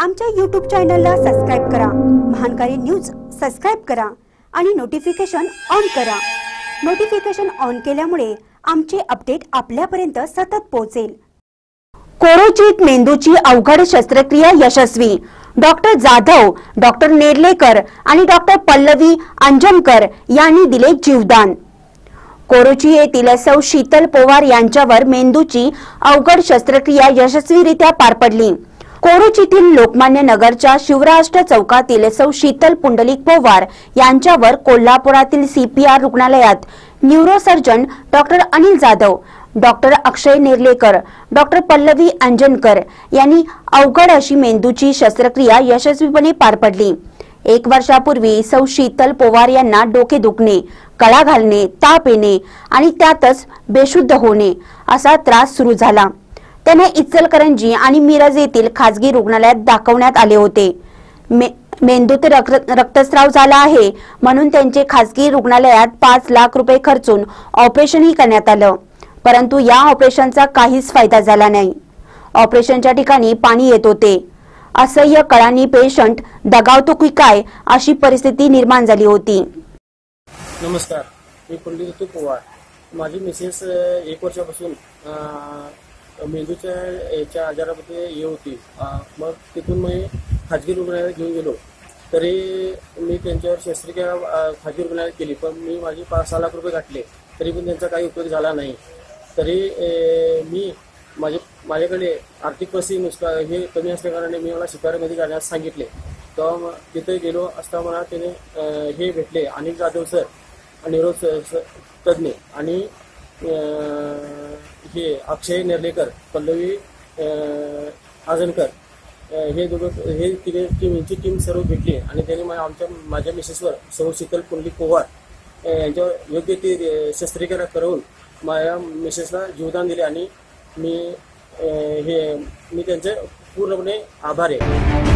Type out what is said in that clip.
आमच्या YouTube चॅनलला subscribe करा, महानकारी न्यूज सबस्क्राइब करा आणि नोटिफिकेशन ऑन करा। नोटिफिकेशन ऑन केल्यामुळे आमचे अपडेट आपल्यापर्यंत सतत पोहोचेल। कोरोचित मेंदूची अवघड शस्त्रक्रिया यशस्वी। डॉक्टर जाधव, डॉक्टर नेर्लेकर आणि डॉक्टर पल्लवी अंजनकर यांनी दिले जीवदान। कोरोची येथील सौ शीतल पोवार यांच्यावर मेंदूची अवघड शस्त्रक्रिया यशस्वीरित्या पार पडली। कोरोचीतील लोकमान्य नगरच्या शिवराष्ट्र चौकातील सौ शीतल पुंडलिक पोवार यांच्यावर कोल्हापुरातील CPR रुग्णालयात neurosurgeon doctor Anil Jadhav, doctor Akshay Nerlekar, doctor Pallavi Anjankar यांनी अवघड अशी मेंदूची शस्त्रक्रिया यशस्वीपणे पार पडली। 1 वर्षापूर्वी सौ शीतल पोवार यांना डोके दुखणे, कळा घालणे, ताप येणे आणि त्यातच बेशुद्ध होणे असा त्रास सुरू झाला। त्यांना इचलकरंजी आणि मिरज येथील खासगी रुग्णालयात दाखवण्यात आले होते। मेंदूत रक्तस्राव झाला आहे म्हणून त्यांचे खासगी रुग्णालयात 5 लाख रुपये खर्चून ऑपरेशनही करण्यात आलं, परंतु या ऑपरेशनचा काहीच फायदा झाला नाही। ऑपरेशनच्या ठिकाणी पाणी येत होते। असह्य कळांनी पेशंट दगावतो की काय अशी परिस्थिती निर्माण झाली होती। नमस्कार, मी पुंडलिक पोवार। माझी मिसेस 1 वर्षापासून मेंदूच्या याच्या आजारामध्ये ये होती। मग तिथून मी खाजगी रुग्णालयात घेऊन गेलो, तरी मी त्यांच्यावर शस्त्रक्रिया खाजगी रुग्णालयात केली, पण मी माझी 5-6 लाख रुपये घातले, तरी पण त्यांचा काही उपयोग झाला नाही। तरी मी माझ्याकडे आर्थिक परिस्थिती हे कमी असल्याकारणाने मी मला शिकारीमध्ये जाण्यास सांगितले। तेव्हा तिथे गेलो असता मला त्याने हे भेटले, अनिल जाधव सर, न्यूरो तज्ञ, आणि हे अक्षय नेर्लेकर, पल्लवी आजनकर, हे तिघे टीम सर्व भेटली आणि त्यांनी माझ्या मिसेसवर सौ शीतल पुंडलिक पोवार यांच्यावर योग्य ती शस्त्रक्रिया करून माझ्या मिसेसला जीवदान दिले आणि मी त्यांचे पूर्णपणे आभारी आहे।